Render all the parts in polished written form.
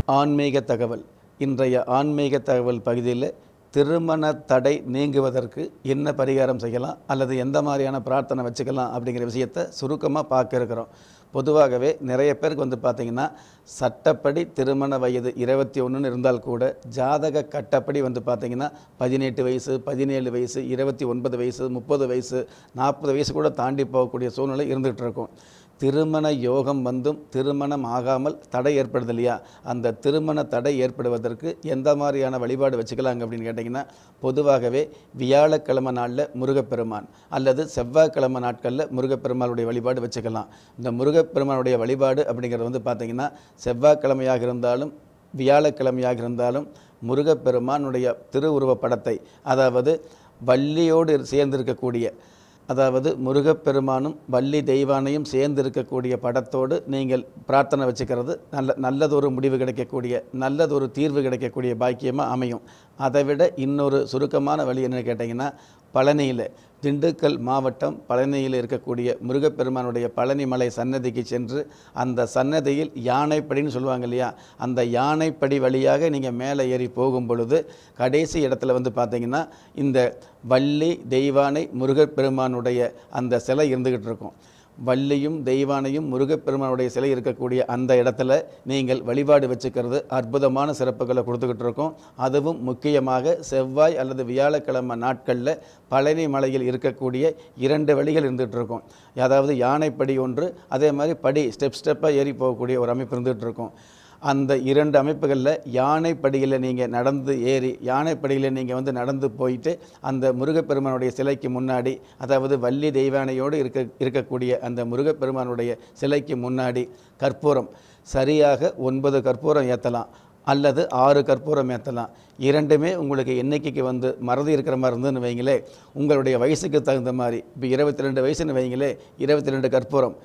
ஆன்மீக தகவல். இன்றைய ஆன்மீக தகவல் பகுதியில் திருமண தடை நீங்குவதற்கு என்ன பரிகாரம் செய்யலாம் அல்லது எந்த மாதிரியான பிரார்த்தனை வச்சுக்கலாம் அப்படிங்கிற விஷயத்தை சுருக்கமாக பார்க்க இருக்கிறோம். பொதுவாகவே நிறைய பேருக்கு பார்த்திங்கன்னா சட்டப்படி திருமண வயது 21ன்னு இருந்தால் கூட ஜாதக கட்டப்படி பார்த்திங்கன்னா 18 வயசு, 17 வயசு, 29 வயசு, 30 வயசு, 40 வயசு கூட தாண்டி போகக்கூடிய சூழ்நிலை இருந்துகிட்டு இருக்கும். திருமண யோகம் வந்தும் திருமணம் ஆகாமல் தடை ஏற்படுது இல்லையா? அந்த திருமண தடை ஏற்படுவதற்கு எந்த மாதிரியான வழிபாடு வச்சுக்கலாங்க அப்படின்னு கேட்டிங்கன்னா, பொதுவாகவே வியாழக்கிழமை நாளில் முருகப்பெருமான் அல்லது செவ்வாய்க்கிழமை நாட்களில் முருகப்பெருமானுடைய வழிபாடு வச்சுக்கலாம். இந்த முருகப்பெருமானுடைய வழிபாடு அப்படிங்கிறது பார்த்திங்கன்னா செவ்வாய்க்கிழமையாக இருந்தாலும் வியாழக்கிழமையாக இருந்தாலும் முருகப்பெருமானுடைய திருவுருவப் படத்தை, அதாவது வள்ளியோடு சேர்ந்திருக்கக்கூடிய, அதாவது முருகப்பெருமானும் வள்ளி தெய்வானையும் சேர்ந்து இருக்கக்கூடிய படத்தோடு நீங்கள் பிரார்த்தனை வச்சுக்கிறது நல்லதொரு முடிவு கிடைக்கக்கூடிய, நல்லதொரு தீர்வு கிடைக்கக்கூடிய பாக்கியமாக அமையும். அதை விட இன்னொரு சுருக்கமான வழி என்ன கேட்டிங்கன்னா, பழனியில், திண்டுக்கல் மாவட்டம் பழனியில் இருக்கக்கூடிய முருகப்பெருமானுடைய பழனிமலை சன்னதிக்கு சென்று அந்த சன்னதியில் யானைப்படின்னு சொல்லுவாங்க இல்லையா, அந்த யானைப்படி வழியாக நீங்கள் மேலே ஏறி போகும் பொழுது கடைசி இடத்துல பார்த்திங்கன்னா இந்த வள்ளி தெய்வானை முருகப்பெருமானுடைய அந்த சிலை இருந்துக்கிட்டு இருக்கும். வள்ளியும் தெய்வானையும் முருகப்பெருமானுடைய சிலை இருக்கக்கூடிய அந்த இடத்துல நீங்கள் வழிபாடு வச்சுக்கிறது அற்புதமான சிறப்புகளை கொடுத்துக்கிட்டு இருக்கோம். அதுவும் முக்கியமாக செவ்வாய் அல்லது வியாழக்கிழமை நாட்களில் பழனி மலையில் இருக்கக்கூடிய 2 வழிகள் இருந்துகிட்டு இருக்கும். அதாவது யானைப்படி ஒன்று, அதே மாதிரி படி ஸ்டெப்பாக ஏறி போகக்கூடிய ஒரு அமைப்பு இருந்துகிட்டு இருக்கும். அந்த 2 அமைப்புகளில் யானைப்படியில் நீங்கள் நடந்து ஏறி, யானைப்படியில் நீங்கள் நடந்து போயிட்டு அந்த முருகப்பெருமானுடைய சிலைக்கு முன்னாடி, அதாவது வள்ளி தெய்வானையோடு இருக்கக்கூடிய அந்த முருகப்பெருமானுடைய சிலைக்கு முன்னாடி கற்பூரம், சரியாக 9 கற்பூரம் ஏற்றலாம் அல்லது 6 கற்பூரம் ஏற்றலாம். 2மே உங்களுக்கு எண்ணிக்கைக்கு மறதி இருக்கிற மாதிரி இருந்துன்னு வைங்களே, உங்களுடைய வயசுக்கு தகுந்த மாதிரி. இப்போ 22 வயசுன்னு வைங்களே, 22 கற்பூரம்.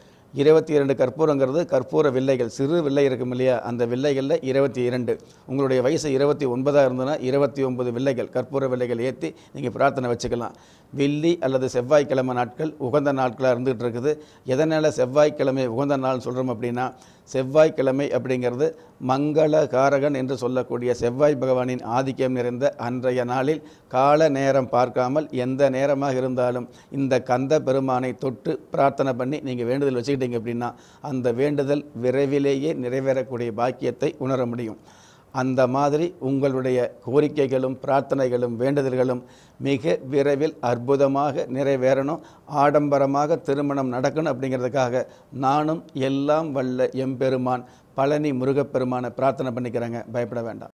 22 கற்பூரங்கிறது கற்பூர வில்லைகள், சிறு வில்லை இருக்கும் இல்லையா, அந்த வில்லைகளில் 22. உங்களுடைய வயசு 29 இருந்ததுன்னா 29 வில்லைகள், கற்பூர வில்லைகள் ஏற்றி நீங்கள் பிரார்த்தனை வச்சுக்கலாம். வெள்ளி அல்லது செவ்வாய்க்கிழமை நாட்கள் உகந்த நாட்களாக இருந்துகிட்டு இருக்குது. எதனால் செவ்வாய்க்கிழமை உகந்த நாள் சொல்கிறோம் அப்படின்னா, செவ்வாய்க்கிழமை அப்படிங்கிறது மங்களகாரகன் என்று சொல்லக்கூடிய செவ்வாய் பகவானின் ஆதிக்கம் நிறைந்த அன்றைய நாளில் கால நேரம் பார்க்காமல் எந்த நேரமாக இருந்தாலும் இந்த கந்த பெருமானை தொட்டு பிரார்த்தனை பண்ணி நீங்கள் வேண்டுதல் வச்சுக்கிட்டீங்க அப்படின்னா அந்த வேண்டுதல் விரைவிலேயே நிறைவேறக்கூடிய பாக்கியத்தை உணர முடியும். அந்த மாதிரி உங்களுடைய கோரிக்கைகளும் பிரார்த்தனைகளும் வேண்டுதல்களும் மிக விரைவில் அற்புதமாக நிறைவேறணும், ஆடம்பரமாக திருமணம் நடக்கணும் அப்படிங்கிறதுக்காக நானும் எல்லாம் வல்ல எம்பெருமான் பழனி முருகப்பெருமானை பிரார்த்தனை பண்ணிக்கிறேங்க. பயப்பட வேண்டாம்.